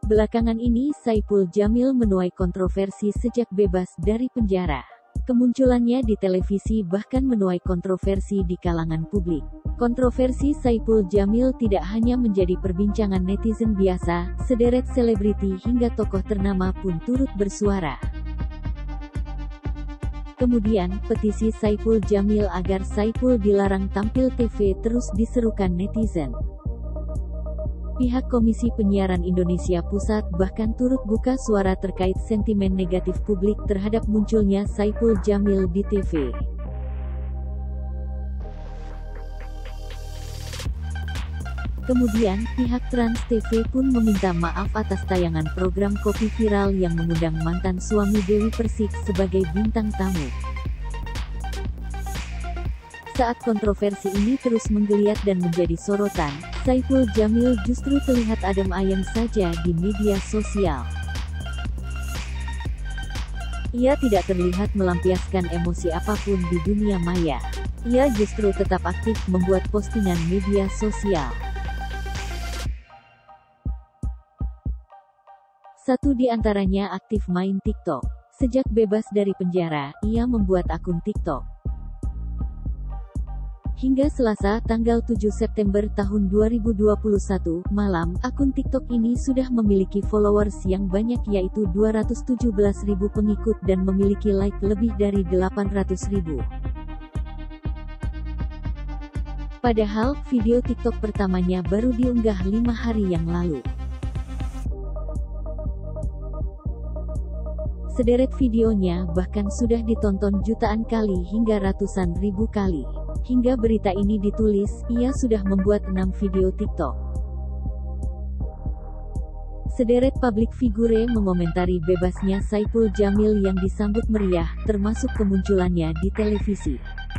Belakangan ini Saipul Jamil menuai kontroversi sejak bebas dari penjara. Kemunculannya di televisi bahkan menuai kontroversi di kalangan publik. Kontroversi Saipul Jamil tidak hanya menjadi perbincangan netizen biasa, sederet selebriti hingga tokoh ternama pun turut bersuara. Kemudian, petisi Saipul Jamil agar Saipul dilarang tampil TV terus diserukan netizen. Pihak Komisi Penyiaran Indonesia Pusat bahkan turut buka suara terkait sentimen negatif publik terhadap munculnya Saipul Jamil di TV. Kemudian, pihak Trans TV pun meminta maaf atas tayangan program Kopi Viral yang mengundang mantan suami Dewi Persik sebagai bintang tamu. Saat kontroversi ini terus menggeliat dan menjadi sorotan, Saipul Jamil justru terlihat adem ayem saja di media sosial. Ia tidak terlihat melampiaskan emosi apapun di dunia maya. Ia justru tetap aktif membuat postingan media sosial. Satu di antaranya aktif main TikTok. Sejak bebas dari penjara, ia membuat akun TikTok. Hingga Selasa, tanggal 7 September tahun 2021, malam, akun TikTok ini sudah memiliki followers yang banyak yaitu 217.000 pengikut dan memiliki like lebih dari 800.000. Padahal, video TikTok pertamanya baru diunggah 5 hari yang lalu. Sederet videonya bahkan sudah ditonton jutaan kali hingga ratusan ribu kali. Hingga berita ini ditulis, ia sudah membuat 6 video TikTok. Sederet publik figure mengomentari bebasnya Saipul Jamil yang disambut meriah, termasuk kemunculannya di televisi.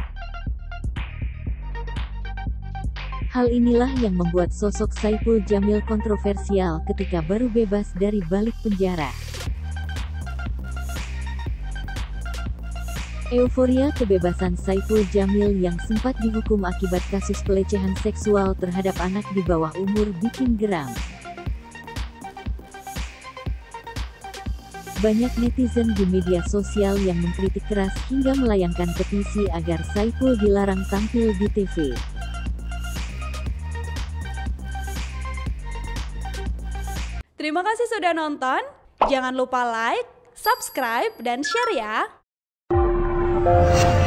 Hal inilah yang membuat sosok Saipul Jamil kontroversial ketika baru bebas dari balik penjara. Euforia kebebasan Saipul Jamil yang sempat dihukum akibat kasus pelecehan seksual terhadap anak di bawah umur bikin geram. Banyak netizen di media sosial yang mengkritik keras hingga melayangkan petisi agar Saipul dilarang tampil di TV. Terima kasih sudah nonton. Jangan lupa like, subscribe, dan share ya.